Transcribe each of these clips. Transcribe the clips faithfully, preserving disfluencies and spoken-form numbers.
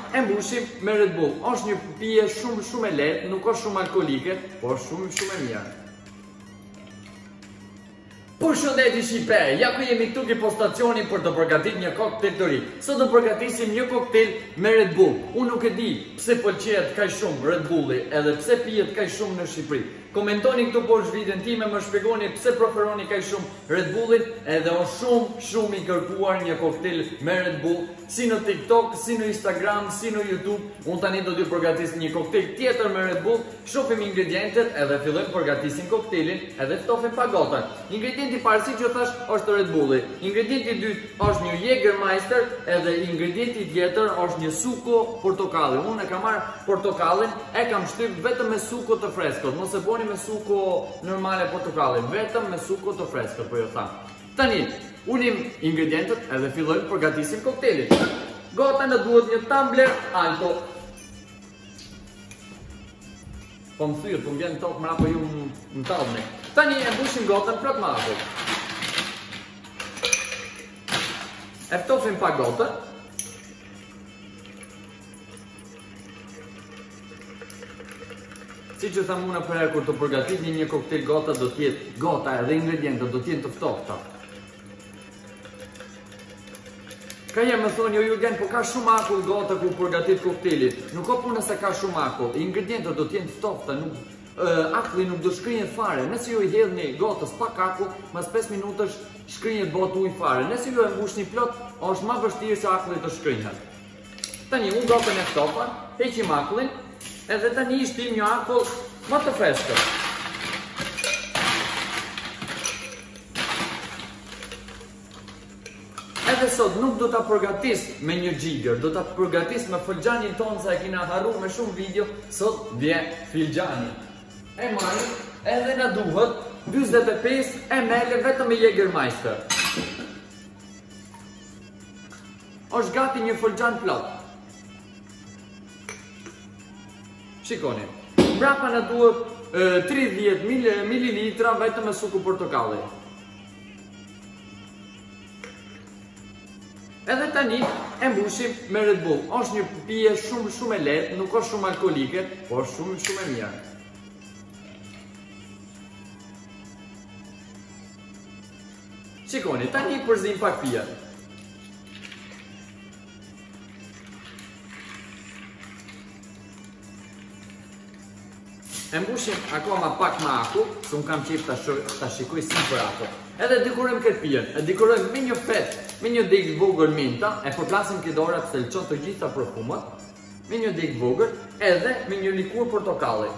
e mbushim me Red Bull. Është një pije shumë shumë e lehtë, nuk është shumë alkolike, por shumë shumë e mirë. Përshëndetje shqiptarë, ja ku jemi këtu ke postacioni për të përgatitur një koktel të ri. Sot do përgatisim një koktel me Red Bull. Unë nuk e di pse pëlqejet kaq shumë Red Bulli, edhe pse pihet kaq shumë në Shqipëri. Komentoni këtu poshtë videon time, më shpjegoni pse preferoni kaq shumë Red Bullin, edhe është shumë shumë i kërkuar një koktel me Red Bull, si në TikTok, si në Instagram, si në YouTube. Unë tani do t'ju përgatis një koktel tjetër me Red Bull. Shohim ingredientet edhe fillojmë përgatisim koktelin, edhe ftofim pa gota. Ingredienti i parë, siç ju thash, është Red Bulli. Ingredienti i dytë është një Jägermeister, edhe ingredienti tjetër është një suco portokalli. Unë e kam marr portokallin, e kam shtyp vetëm me suco të freskët. Mos e bëni me suco normale portokalli, vetëm me suco të freskët, po ju them. Tani, unim ingredientet edhe fillojmë përgatisim koktelin. Gota në duhet një tumbler alto. Po më thyrë, po më vjen tokë mra, po ju më talëni. Tani e mbushim gotën plot me akull. E ftofim pa gotën. Si që thamë una për e kur të përgatit një koktel gota do tjetë, gota edhe ingredientet do tjenë të ftofta. Ka jem më thonë, jo Jurgen, po ka shumë akull gota ku përgatit koktelit. Nuk ka puna se ka shumë akull, ingredientet do tjenë të ftofta, nuk, uh, akulli nuk do shkrinjet fare. Nëse ju i hedhni gotës pak akull, mas pesë minutësh shkrinjet bot ujë fare. Nëse ju e mbushni plot, është ma vështirë se akulli të shkrinjet. Tani, unë gotën e ftofa, heqim akullin, edhe tani shtim një akull më të freskët. Edhe sot nuk do ta përgatis me një xhiger, do ta përgatis me filxhanin ton sa e kina harru me shumë video, sot vjen filxhani. E marrim, edhe na duhet njëzet e pesë mililitra vetëm me Jägermeister. Është gati një filxhan plot. Shikoni, mbrapa na duhet tridhjetë mililitra vetëm me suco portokalli. Edhe tani e mbushim me Red Bull. Është një pije shumë shumë e lehtë, nuk është shumë alkolike, por shumë shumë e mirë. Shikoni, tani përzim pak pijen. E mbushim akoma pak me akull, se unë kam qef ta shikoj si për akull. Edhe dekorojmë këtë pijen, e dekorojmë me një fet, me një degë vogël menta, e përplasim këtë ora të lëçon të gjitha përfumat, me një degë vogël, edhe me një likur portokalli.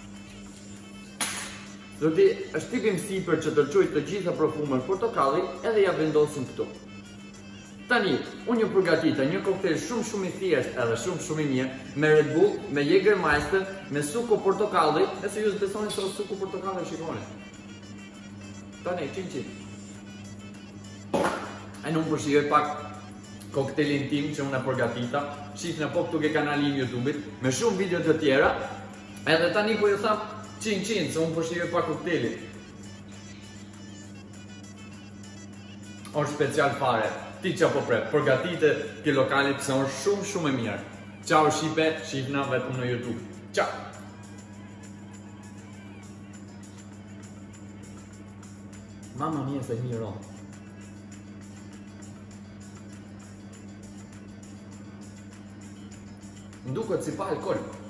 Do t'i shtypim sipër që të lëçoj të gjitha përfumat portokalli, edhe ja vendosim këtu. Tani, unë ju përgatita një koktel shumë shumë i thjesht edhe shumë shumë i mirë, me Red Bull, me Jägermeister, me suco portokalli, e se ju së besoni se suco portokalli shikoni. Tani, qin qin. E në unë përshirë pak koktelin tim që unë e përgatita, shifë në po këtu ke kanalin YouTube-it, me shumë video të tjera, edhe tani po ju thamë qin qin, se unë përshirë pak koktelin. Është special fare. Ti që po prep, përgatite ke lokalit pëse është shumë shumë e mirë. Ciao Shqipe, shifna vetëm në YouTube. Ciao! Mama mia se mirë. Më duket si pa alkohol.